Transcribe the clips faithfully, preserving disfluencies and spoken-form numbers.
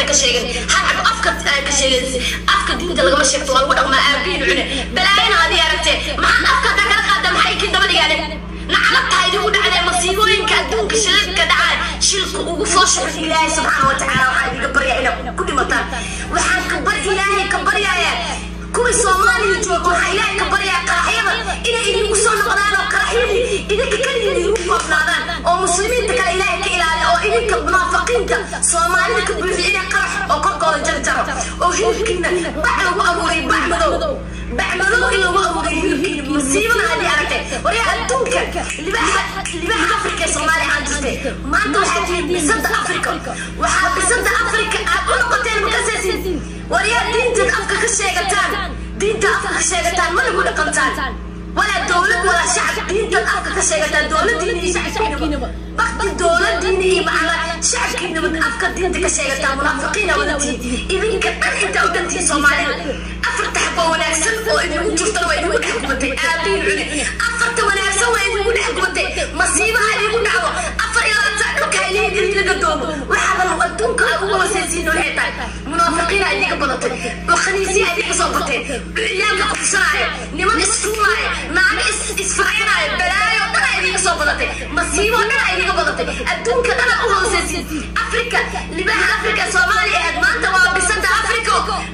كشيء هاد أفكار كشيء أفكار دين ده لقمة شيء طوال ولا ما أبين عنا بلاين هذه عرفتي ما أفكار ده كذا قدام حي كده بدي يعني نعلقت هاي يقول على مصيبين كدون كشلك كدعاء شلك وفوش الله سبحانه وتعالى وحد يكبر يا إله كل مطار وحد كبر إلهي كبر يا يا كل صومالي يجوا كحياة كبر يا كرحيمة إلى إلى وصل قرآن وكرحيمة إذا كل اللي يوقف نادان أو مسلمين تكل إلهي كإله أو إلى كمنافقين صومالي كبر إلى كرح أو كقول جرجر أو هيك كنا بعده أبوري بعمله بعمله إلا وأبوري هيك مصيبة هذه عرفتي وريا أنتوك اللي بح اللي بح أفريقيا صومالي عندك ما أنتوا حكي بصد أفريقيا وحاب بصد أفريقيا أقول قتين مكسسين وريا دينتك أفكار كشيغتان دينتك أفكار كشيغتان ما نقول قمتان ولا دولة ولا شعب دينتك أفكار كشيغتان دولة ديني شعب كينما بقت الدولة ديني معنا شعب كينما أفكار دينتك كشيغتان منافقين ولدي إذن كأن أنت ودنتي صومالي أفرت حبا وناكسن وإذن وجفتر وإذن ودحكمتي آبين علي أفرت وناكسن وإذن ودحكمتي مصيبة هذه ودعوة أفر إلى أتعلق هاي اللي لقدوم وحابا وأنتوك أقوى وسيسين وحيطان منافقين هذه بلطي وخنيسي هذه صوبتي عيالك قفصايا نمان اسفورايا نعم اسفرايا بلايا وطلع هذه صوبتي مصيبة وطلع هذه بلطي أدونك أنا أقوى وسيسين أفريكا اللي بها أفريكا صومالي ما أنت وابسد أفريكا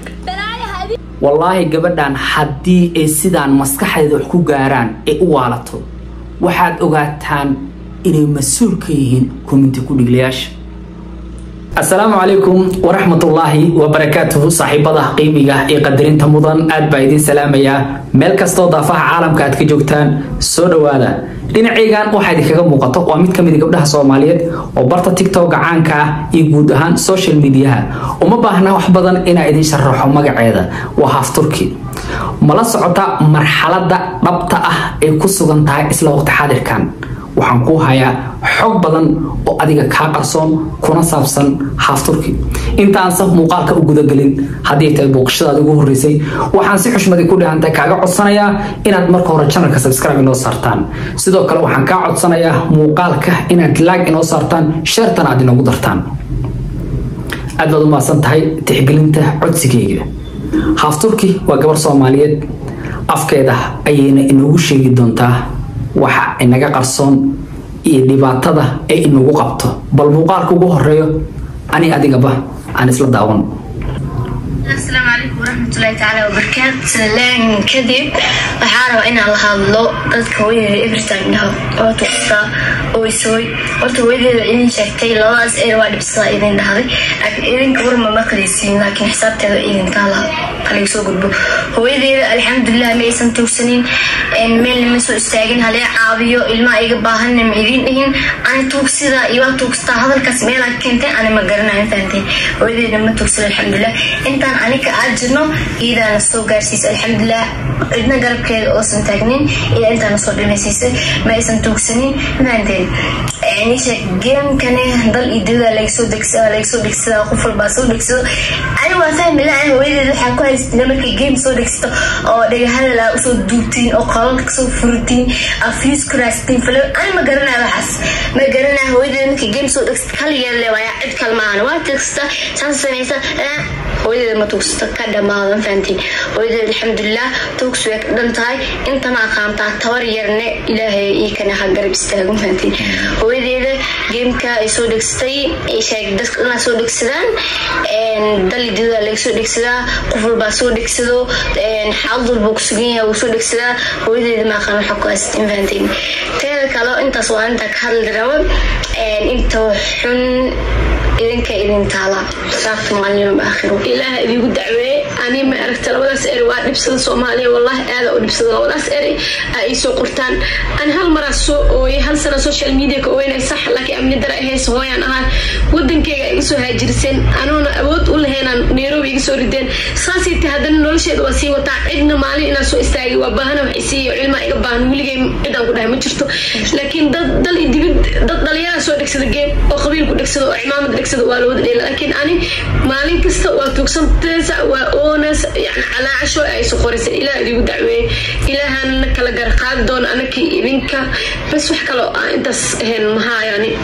والله gabadhan haddii ay sidaan maskaxdeeda wax ku gaaraan ee u waalato waxaad ogaataan inay mas'uul ka yihiin community ku dhiglayaasha السلام عليكم ورحمة الله وبركاته صاحبة قيمة قدرين تمضان أد بايدين سلامية ملك استضافة عالم كات كجوتان سودوالا لين عيجان واحد كم مقطع وميت كم يدي قبلها صوماليات وبرتا تيك توك عنك يجودهان سوشيال ميديا وما بهنا وحبضا إن عيدين شرحوا مقعدة وهاف تركي ملاص عطا مرحلة ربطة الكسوغان تاع إسلا وقت حاضر كان waxaan ku hayaa xog badan oo adiga ka qarsoon kuna saabsan haaf turki inta aan saf muuqaalka u guda galin hadii ay booqashada ugu horeysay waxaan si xushmad ku dhahantay kaaga codsanayaa inaad marka hore channelka subscribe inoo saartaan sidoo kale waxaan ka codsanayaa muuqaalka inaad like inoo saartaan share-tan aad inoogu dartaan aad baad u maasan tahay tixgelinta codsigeyga haaf turki waa gabar Soomaaliyeed afkeeda ayayna inoogu sheegi doontaa waxa inaga qarsoon iyo dhibaatada ay inagu qabto bal muuqaalka ugu horeeyo ani adigaba aan isla daawan السلام عليكم ورحمة الله تعالى وبركاته لان كذب وحارة وإن الله هالله قدك ويدي إبرتان له أو تقصى أو يسوي قلت ويدي إذن شاكتي الله أسئل وعد بصلاة إذن هذي لكن إذن كبر ما مقليسين لكن حسابت هذا إذن تالا قليل سوق البو ويدي الحمد لله ميسان توسنين إن من لما سوء استاقين هالي عابيو إلما إيقباهن مئذين إهن أنا توكسي ذا إيوا توكستا هذا الكسمي لكن أنا مقرنا عن ثانتين ويدي لما توكسي الحمد لله إنت أنا كأجرنا إذا نسوق جالسيس الحمد لله إذن قرب كده أصلا تاجنين إذا أنت نسوق بمسيس ما يسن توكسنين ما عندين يعني شيء جيم كان ضل يدودا ليكسو دكسا ليكسو دكسا قفل باسو دكسو أنا وفاهم لا هو إذا حكوا استلمك الجيم سو دكسا أو ده هلا لا أسو دوتين أو قالك كسو فروتين أفيس كراستين فلو أنا ما قرنا بحس ما قرنا هو إذا إنك جيم سو دكسا كل يلا ويعد كلمان واتكسا سانسا نيسا هو إذا ما توكستا كذا ما فهمتين وإذا الحمد لله توكسو يكدنتاي أنت ما قامت تور يرنا إلهي يكنا حجر بستاجم فهمتين وإذا جيم كا يسودك ستي يشاك دس أنا سودك سدان إن دل يدودا لك سودك سدا قفل بسودك سدو إن حاضر البوكسجين أو سودك سدا وإذا ما كانوا حكوا استين فهمتين ترى كلا أنت سواء أنت كهل دراوم إن أنت حن إذنك إذن تعالى صافي معلم آخره إله يقول دعوة أنا ما أعرف ولا سأري واحد بسد صومالي والله هذا ودبسد ولا سأري أي سو قرطان أنا هالمرة سو وي هالسنة سوشيال ميديا كوين يصح لك أمني درا هي سويا أنا ودن كي يسو هاجرسين أنا أود أقول هنا نيروبي يسو ردين ساسي تهدن نولشة وسي وتعبنا مالي إن سو استاجي وبهنا وحسي علم إقبان ولي إذا قلنا متشرتو لكن دل دل يدبي دل دليا سو دكسد الجيم أو قبيل كدكسد عمام دكسد والود لكن أنا مالين كست وتوكسن تسع وأونس يعني على عشو أي سقورس إلى اللي بدعوة إلى هن كلا جرقاد دون أنا كي إنك بس وحكي له أنت هن مها يعني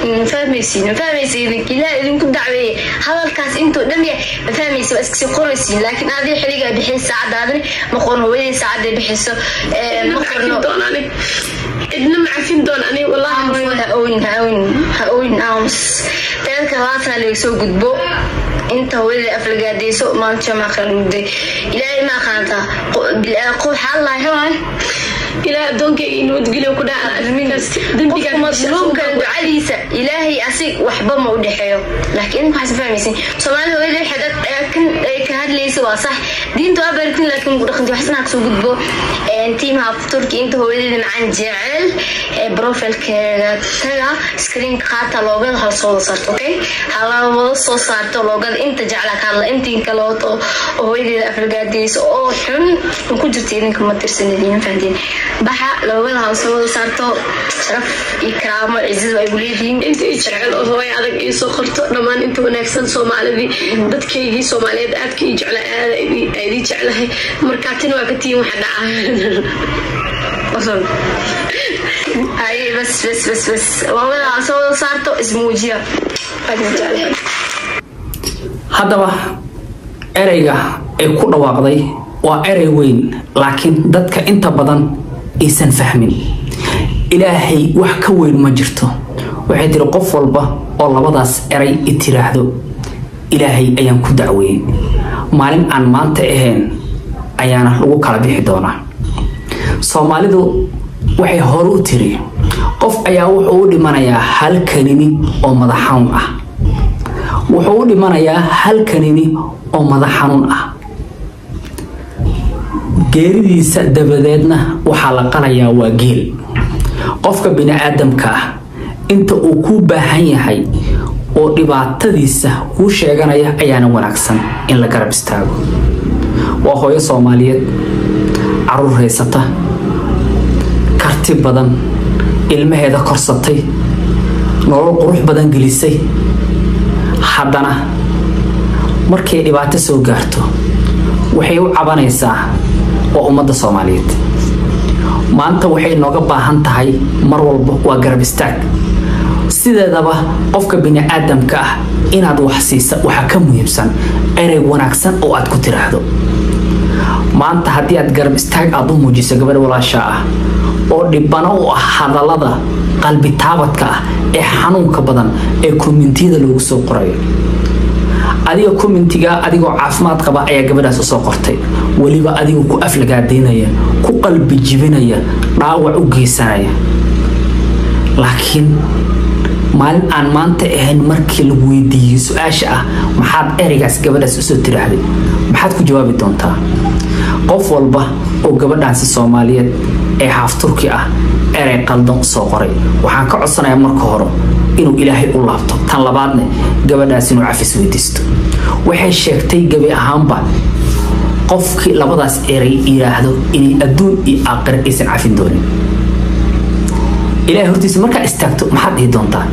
فهميسين فهميسين كلا إذن كنت دعوي هذا الكاس أنتو دم فهميسين بس قريسين لكن هذه حريقة بحيث ساعد هذا مقرن وين ساعد بحيث مقرن دوناني إدنا معفين دوناني والله هاوين هاوين هاوين أمس تلك واسنا اللي يسوق قدبو انت هو اللي افلقا دي سوق ما انت ما خلودي الهي ما خانتا قول الله هوان إلى دونك إنه تقولوا كده المينس دنتي كان مظلوم كان دعاليسة إلهي أسيق وحبا ما ودحيه لكن ما حسب فهميسين سواء هو اللي حدث لكن كهاد ليس واصح دين تو أبركن لكن قد وحسنا عكسو قدبو انتي ما فتركي انت هو اللي معان جعل بروفيل كذا سكرين قاطع لوجل هالصوت صارت أوكي هلا وصو صارت لوجل انت جعلك هلا انت كلوتو هو اللي أفرقاديس أو حن وكنت تيجي كم ترسلين فهدين بحا لو وين هاوسو صارتو شرف إكرام عزيز ويقولين أنت إجعل أو هو هذا يسوق خرطة لما أنت ونكسن سومالي ضد كيجي سومالي ضد كي يجعل هذه يجعلها مركاتين وقتي محدة أصلا هاي بس بس بس بس وين هاوسو صارتو اسمه جيا فجعلها هذا ereyga ay ku dhawaaqday waa erey weyn laakiin dadka inta badan aysan fahmin ilaahay wax ka weyn ma jirto waxay tiri qof walba oo labadaas erey itiraahdo ilaahay ayaan ku dacweeyay maalin aan maanta ahayn ayaana lagu kala bixi doonaa Soomaalidu waxay hor u tiri qof ayaa wuxuu u dhimanayaa hal kanini oo madax xanuun ah wuxuu u dhimanayaa hal kanini oo madax xanuun ah geeridiisa dabadeedna waxa la qalayaa waa geel qofka bini aadamka ah inta uu ku baahan yahay oo dhibaatadiisa uu sheeganaya ayaana wanaagsan in la garab istaago waa hooyo Soomaaliyeed caruur haysata karti badan ilmaheeda korsatay nolol qurux badan gelisay haddana markay dhibaato soo gaarto waxay u cabanaysaa oo ummadda Soomaaliyeed maanta waxay nooga baahan tahay mar walba waa garab istaag sideedaba qofka bini aadamka ah inaad wax siisa waxa ka muhiimsan erey wanaagsan oo aad ku tiraahdo maanta haddii aad garab istaag aad u muujiso gabadh walaasha ah oo dhibano u ah hadallada qalbi taabadka ah ee xanuunka badan ee community-da lagu soo qorayo adiga community-ga adigoo caafimaad qaba ayaa gabadhaas u soo qortay waliba adigu ku aflagaadeynaya ku qalbi jibinaya dhaawac u geysanaya laakiin maalin aan maanta ahayn markii lagu weydiiyay su'aasha ah maxaad ereygaas gabadhaas u soo tiraahday maxaad ku jawaabi doontaa qof walba oo gabadhaas Soomaaliyeed ee haaf Turki ah erey qaldan soo qoray waxaan ka codsanayaa marka hore inuu Ilaahay u laabto tan labaadna gabadhaas inuu cafis weydiisto waxay sheegtay gabi ahaanba qofkii labadaas erey yiraahdo inay adduun iyo aakhir aysan cafin doonin Ilaahay hortiisa marka istaagto maxaad dhihi doontaa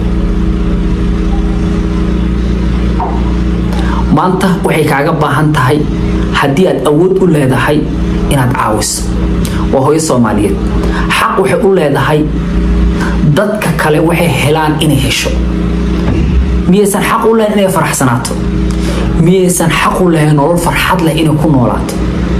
maanta waxay kaaga baahan tahay haddii aad awood u leedahay inaad caawiso waa hooyo Soomaaliyeed xaq waxay u leedahay dadka kale waxay helaan inay hesho miyaysan xaq u leeyahay inay faraxsanaato miyaysan xaq u leeyahay nolol farxad leh inay ku noolaato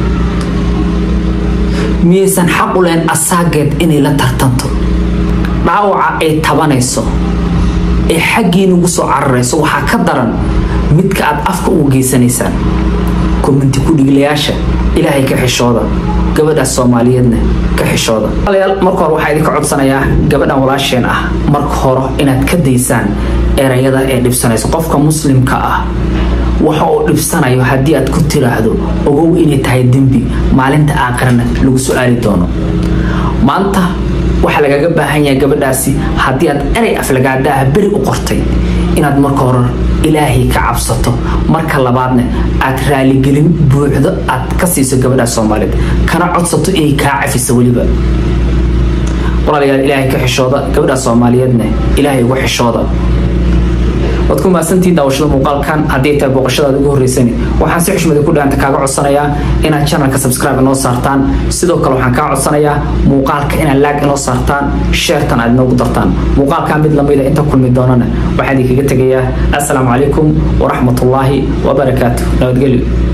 miyaysan xaq u leeyahay asaageed inay la tartanto dhaawaca ay tabanayso ee xaggii ugu soo cararayso waxa ka daran midka aad afka ugu geysanaysaan community ku dhiglayaasha ilaahay ka xishooda gabadha Soomaaliyeedna ka xishooda walaal marka hore waxa idinka codsanayaa gabadhan walaasheen ah marka hore inaad ka daysaan erayada ee dhibsanayso qofka muslimka ah waxa uu dhibsanayo haddii aad ku tiraahdo ogow inay tahay dambi maalinta aakhirna lagu su'aali doono maanta waxa lagaga baahan yahay gabadhaasi haddii aad erey aflagaada ah bari u qortay inaad marka hore ilaahay ka cabsato marka labaadna aad raali gelin buuxdo aad ka siiso gabadha Soomaaliyeed kana codsato inay ka cafiso waliba walaalayaal ilaahay ka xishooda gabadha Soomaaliyeedna ilaahay ugu xishooda waad ku maasantii daawashada muuqaalkan haddii tahay booqashadaada ugu horreysani waxaan si xushmada ku dhaanta kaaga codsanayaa inaad channelka subscribe inoo saartaan sidoo kale waxaan kaa codsanayaa muuqaalka inaad like inoo saartaan sharetan aad inoogu dartaan muuqaalkan mid lamida inta kulmi doonana waxaan idinkaga tegayaa assalaamu calaykum waraxmatullaahi wabarakaatuh nabadgelyo